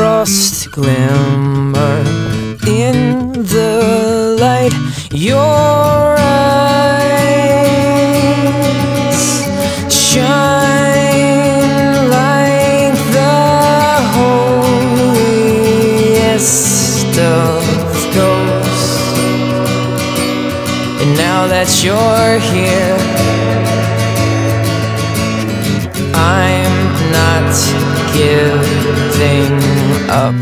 frost glimmer in the light. Your eyes shine like the holiest of ghosts. And now that you're here, I'm not giving up.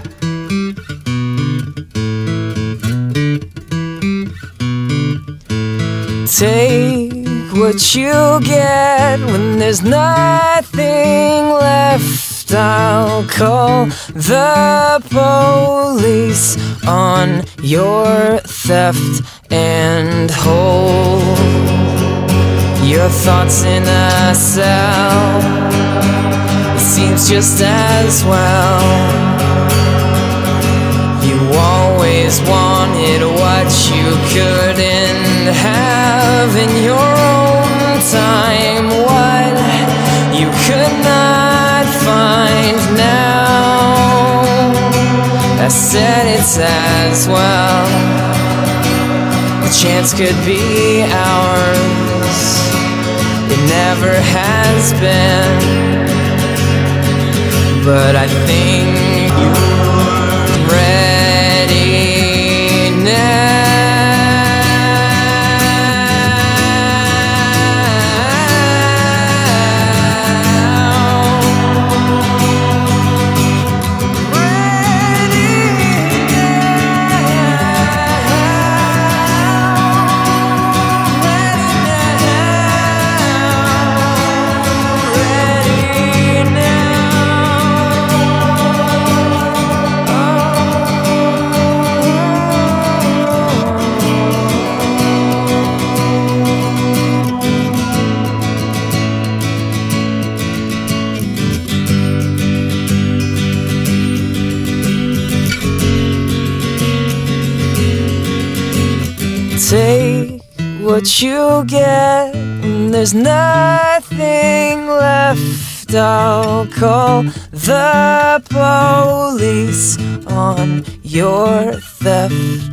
Take what you get when there's nothing left. I'll call the police on your theft and hold your thoughts in a cell. It seems just as well. You always wanted what you couldn't have in your own time, what you could not find now. I said it's as well. The chance could be ours. It never has been, but I think you're ready now. Take what you get and there's nothing left. I'll call the police on your theft